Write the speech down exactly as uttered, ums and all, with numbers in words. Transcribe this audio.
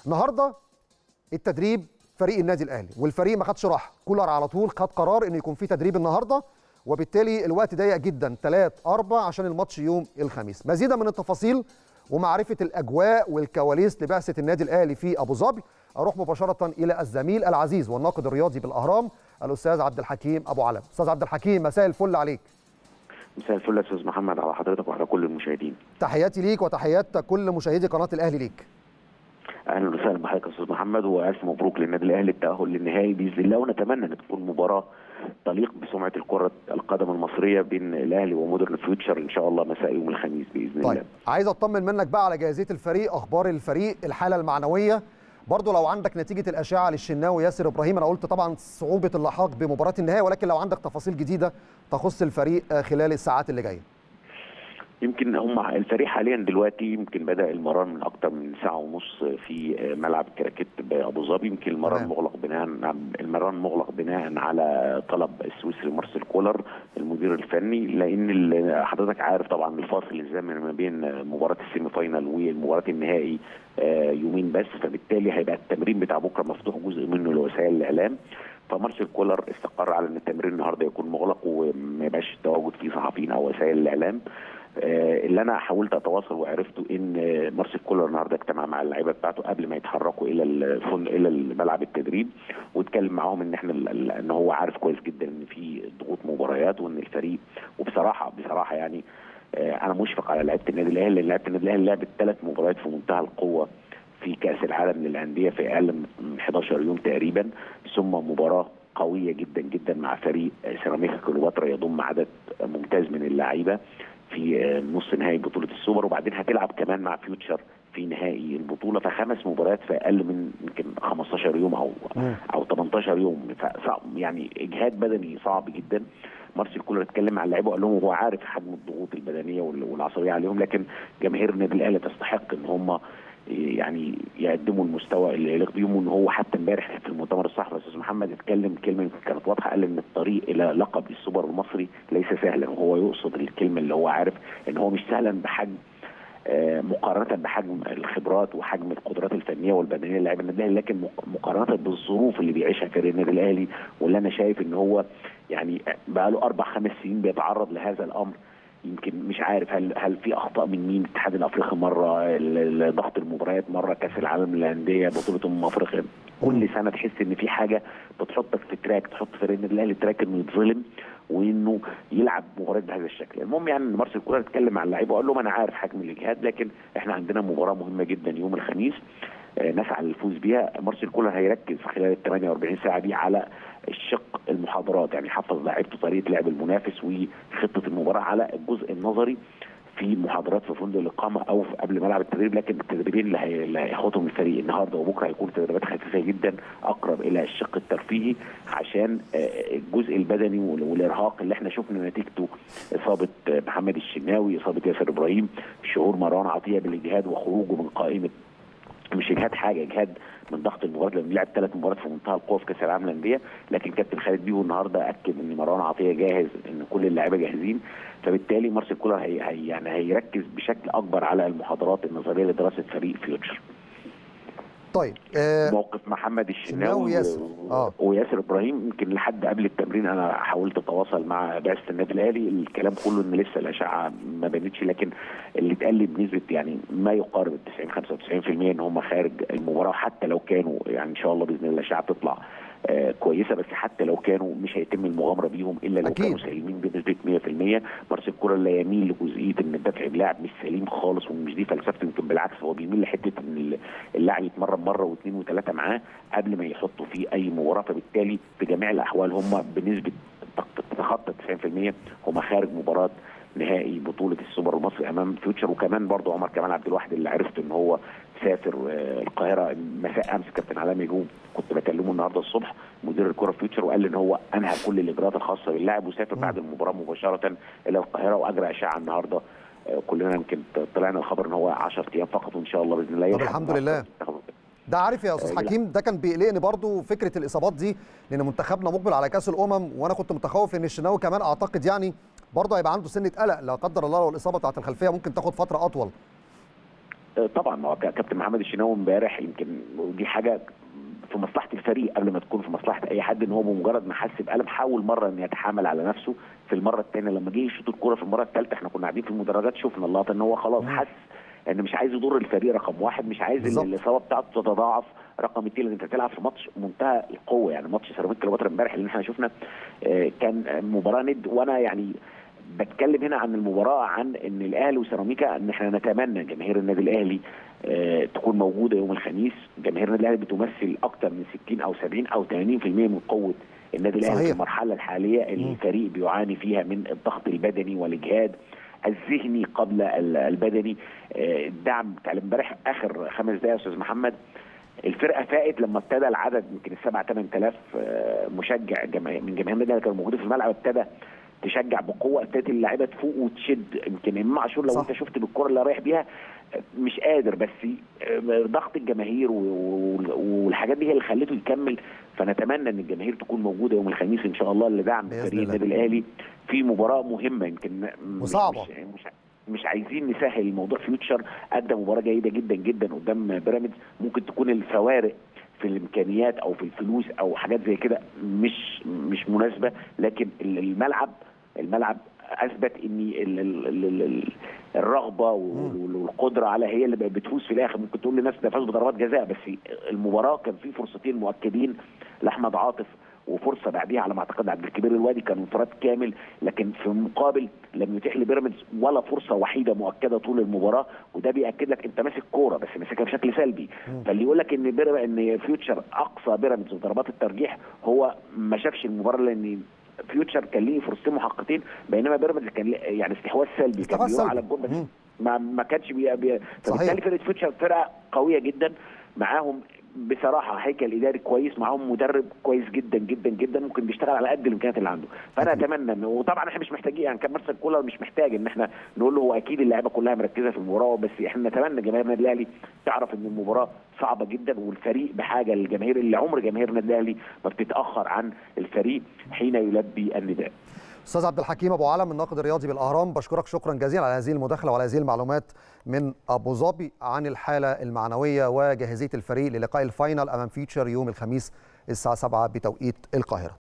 النهارده التدريب فريق النادي الاهلي، والفريق ما خدش راحه، كولر على طول خد قرار انه يكون في تدريب النهارده، وبالتالي الوقت ضيق جدا ثلاثة أربعة عشان الماتش يوم الخميس. مزيدا من التفاصيل ومعرفه الاجواء والكواليس لبعثه النادي الاهلي في ابو ظبي، اروح مباشره الى الزميل العزيز والناقد الرياضي بالاهرام الاستاذ عبد الحكيم ابو علم. استاذ عبد الحكيم، مساء الفل عليك. مساء الفل يا استاذ محمد على حضرتك وعلى كل المشاهدين. تحياتي ليك وتحيات كل مشاهدي قناه الاهلي ليك. اهلا وسهلا بحضرتك يا استاذ محمد، والف مبروك للنادي الاهلي التاهل للنهائي باذن الله، ونتمنى ان تكون مباراه تليق بسمعه الكره القدم المصريه بين الاهلي ومودرن فيوتشر ان شاء الله مساء يوم الخميس باذن طيب. الله. طيب عايز اطمن منك بقى على جاهزيه الفريق، اخبار الفريق، الحاله المعنويه، برضه لو عندك نتيجه الاشعه للشناوي ياسر ابراهيم. انا قلت طبعا صعوبه اللحاق بمباراه النهائي، ولكن لو عندك تفاصيل جديده تخص الفريق خلال الساعات اللي جايه. يمكن هم الفريق حاليا دلوقتي يمكن بدا المران من اكثر من ساعه ونص في ملعب الكراكيت بابو ظبي. يمكن المران مغلق بناء المران مغلق بناء على طلب السويسري مارسيل كولر المدير الفني، لان حضرتك عارف طبعا الفاصل الزمني ما بين مباراه السيمي فاينال ومباراه النهائي يومين بس، فبالتالي هيبقى التمرين بتاع بكره مفتوح جزء منه لوسائل الاعلام. فمارسيل كولر استقر على ان التمرين النهارده يكون مغلق وما يبقاش تواجد فيه صحفيين او وسائل الاعلام. اللي انا حاولت اتواصل وعرفته ان مارسيل كولر النهارده اجتمع مع اللعيبه بتاعته قبل ما يتحركوا الى الفندق الى ملعب التدريب، واتكلم معاهم ان احنا ان هو عارف كويس جدا ان في ضغوط مباريات، وان الفريق وبصراحه بصراحه يعني انا مشفق على لعيبه النادي الاهلي، لان لعيبه النادي الاهلي لعبت ثلاث مباريات في منتهى القوه في كاس العالم للانديه في اقل من إحدى عشر يوم تقريبا، ثم مباراه قويه جدا جدا مع فريق سيراميكا كليوباترا يضم عدد ممتاز من اللعيبه في نص نهائي بطوله السوبر، وبعدين هتلعب كمان مع فيوتشر في نهائي البطوله، فخمس مباريات في اقل من يمكن خمسة عشر يوم او او ثمانية عشر يوم، يعني اجهاد بدني صعب جدا. مارسيل كولر اتكلم مع اللعيبه وقال لهم هو عارف حجم الضغوط البدنيه والعصبيه عليهم، لكن جماهير النادي الاهلي تستحق ان هم يعني يقدموا المستوى اللي يليق بيهم، وان هو حتى امبارح في المؤتمر الصحفي استاذ محمد اتكلم كلمه كانت واضحه، قال ان الطريق الى لقب السوبر المصري ليس سهلا، وهو يقصد الكلمه اللي هو عارف ان هو مش سهلا بحجم آه مقارنه بحجم الخبرات وحجم القدرات الفنيه والبدنيه للاعبين النادي الاهلي، لكن مقارنه بالظروف اللي بيعيشها فريق النادي الاهلي، واللي انا شايف ان هو يعني بقى له اربع خمس سنين بيتعرض لهذا الامر. يمكن مش عارف هل هل في اخطاء من مين؟ الاتحاد الافريقي مره، ضغط المباريات مره، كاس العالم للانديه، بطوله امم افريقيا، كل سنه تحس ان في حاجه بتحطك في تراك، تحط فريق النادي الاهلي تراك انه يتظلم وانه يلعب مباريات بهذا الشكل. المهم يعني ان مارسيل كولر اتكلم مع اللعيبه وقال لهم انا عارف حجم الاجهاد، لكن احنا عندنا مباراه مهمه جدا يوم الخميس نسعى للفوز بيها. مارسيل كولر هيركز خلال ال ثمانية وأربعين ساعه دي على الشق المحاضرات، يعني حفظ لعيبته طريقه لعب المنافس وخطه المباراه على الجزء النظري في محاضرات في فندق الاقامه او قبل ملعب التدريب، لكن التدريبين اللي هياخدهم الفريق النهارده وبكره هيكونوا تدريبات خفيفه جدا اقرب الى الشق الترفيهي، عشان الجزء البدني والارهاق اللي احنا شفنا نتيجته اصابه محمد الشناوي، اصابه ياسر ابراهيم، شعور مروان عطيه بالاجهاد وخروجه من قائمه، مش اجهاد حاجه، اجهاد من ضغط المباراه لما لعب ثلاث مباريات في منتهى القوه في كاس العالم للانديه، لكن كابتن خالد بيبو النهارده اكد ان مروان عطيه جاهز، ان كل اللاعيبه جاهزين، فبالتالي مارسيل كولر هي, هي يعني هيركز بشكل اكبر على المحاضرات النظريه لدراسه فريق فيوتشر. طيب آه موقف محمد الشناوي وياسر آه. وياسر ابراهيم، يمكن لحد قبل التمرين انا حاولت اتواصل مع بعثه النادي الاهلي، الكلام كله ان لسه الاشعه ما بانتش، لكن اللي اتقال لي بنسبه يعني ما يقارب ال تسعين خمسة وتسعين بالمية ان هم خارج المباراه، حتى لو كانوا يعني ان شاء الله باذن الله الاشعه تطلع آه كويسه، بس حتى لو كانوا مش هيتم المغامره بيهم الا لو أكيد. كانوا سليمين بنسبه مية بالمية. مارسيل كولر لا يميل لجزئيه ان الدفع بلاعب مش سليم خالص، ومش دي فلسفته، يمكن بالعكس هو بيميل لحته ان اللاعب يتمرن مره واثنين وثلاثه معاه قبل ما يحطوا فيه اي مباراه، فبالتالي في جميع الاحوال هم بنسبه تتخطى تسعين بالمية هم خارج مباراه نهائي بطوله السوبر المصري امام فيوتشر. وكمان برضه عمر كمال عبد الواحد اللي عرفت ان هو سافر القاهره مساء امس، كابتن علاء ميجوم كنت بكلمه النهارده الصبح مدير الكره في فيوتشر، وقال ان هو انهى كل الاجراءات الخاصه باللاعب وسافر بعد المباراه مباشره الى القاهره، واجرى اشعه النهارده كلنا يمكن طلعنا الخبر ان هو عشرة ايام فقط، وان شاء الله باذن الله. طب الحمد لله. ده عارف يا استاذ حكيم، ده كان بيقلقني برضو فكره الاصابات دي، لان منتخبنا مقبل على كاس الامم، وانا كنت متخوف ان الشناوي كمان اعتقد يعني برضه هيبقى عنده سنه قلق لا قدر الله لو الاصابه بتاعت الخلفيه ممكن تاخد فتره اطول. طبعا ما هو كابتن محمد الشناوي امبارح يمكن ودي حاجه في مصلحه الفريق قبل ما تكون في مصلحه اي حد، ان هو بمجرد ما حس بقلب حاول مره ان يتحامل على نفسه. في المره الثانيه لما جه يشوط الكوره في المره الثالثه احنا كنا قاعدين في المدرجات شفنا اللقطه ان هو خلاص حس ان مش عايز يضر الفريق رقم واحد، مش عايز ان الاصابه بتاعته تتضاعف رقم اثنين، لان انت بتلعب في ماتش منتهى القوه. يعني ماتش سيراميكا كليوباترا امبارح اللي احنا شفنا كان مباراه ند، وانا يعني بتكلم هنا عن المباراه عن ان الاهلي وسيراميكا ان احنا نتمنى جماهير النادي الاهلي اه تكون موجوده يوم الخميس. جماهير النادي الاهلي بتمثل اكثر من ستين او سبعين او ثمانين بالمئة من قوه النادي الاهلي في المرحله الحاليه اللي الفريق بيعاني فيها من الضغط البدني والاجهاد الذهني قبل البدني. اه الدعم بتاع امبارح اخر خمس دقائق يا استاذ محمد، الفرقه فاقت لما ابتدى العدد يمكن السبع ثمان آلاف مشجع جماهير من جماهير النادي اللي كانوا موجودين في الملعب ابتدى تشجع بقوه، ابتدت اللعيبه تفوق وتشد. يمكن امام عاشور لو صح. انت شفت بالكره اللي رايح بيها مش قادر، بس ضغط الجماهير والحاجات دي هي اللي خلته يكمل. فنتمنى ان الجماهير تكون موجوده يوم الخميس ان شاء الله لدعم فريق النادي الاهلي في مباراه مهمه يمكن وصعبه. مش, مش مش عايزين نسهل الموضوع. فيوتشر ادى مباراه جيده جدا جدا قدام بيراميدز، ممكن تكون الفوارق في الامكانيات او في الفلوس او حاجات زي كده مش مش مناسبه، لكن الملعب الملعب اثبت ان الرغبه والقدره على هي اللي بتفوز في الاخر. ممكن تقول لناس ده فاز بضربات جزاء، بس المباراه كان في فرصتين مؤكدين لاحمد عاطف وفرصه بعديها على ما اعتقد عبد الكبير الوادي كان انفراد كامل، لكن في المقابل لم يتيح لبيراميدز ولا فرصه وحيده مؤكده طول المباراه. وده بياكد لك انت ماسك كوره بس ماسكها بشكل سلبي. فاللي يقول لك ان بير... ان فيوتشر اقصى بيراميدز في ضربات الترجيح هو ما شافش المباراه، لان فيوتشر كان ليه فرصتين محققتين بينما بيراميدز كان يعني استحواذ سلبي، كان بيقع على الجول بس ما ما كانش بي... بي... فبالتالي فرقه فيوتشر فرقه قويه جدا، معاهم بصراحه هيكل اداري كويس، معاهم مدرب كويس جدا جدا جدا ممكن بيشتغل على قد الامكانيات اللي عنده. فانا اتمنى، وطبعا احنا مش محتاجين يعني كان مارسيل كولر مش محتاج ان احنا نقول له هو اكيد اللعيبه كلها مركزه في المباراه، بس احنا نتمنى جماهير النادي الاهلي تعرف ان المباراه صعبه جدا والفريق بحاجه للجماهير اللي عمر جماهير النادي الاهلي ما بتتاخر عن الفريق حين يلبي النداء. استاذ عبد الحكيم ابو علم الناقد الرياضي بالاهرام، بشكرك شكرا جزيلا على هذه المداخله وعلى هذه المعلومات من ابو ظبي عن الحاله المعنويه وجاهزيه الفريق للقاء الفاينل امام فيوتشر يوم الخميس الساعه سبعة بتوقيت القاهره.